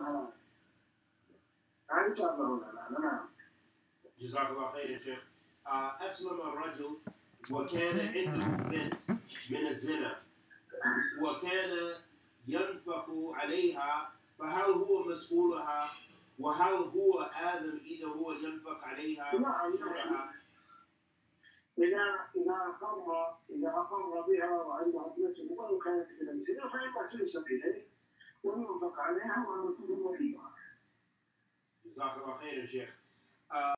نعم. جزاك الله خير يا شيخ. أسلم الرجل وكان عنده بنت من الزنا وكان ينفق عليها، فهل هو مسؤولها؟ وهل هو آثم إذا هو ينفق عليها؟ نعم. إذا أقر بها وعندها ابنته ولو كانت من الزنا فإنها تنسب إليه وينفق عليها وهو وليها. جزاك الله خير يا شيخ.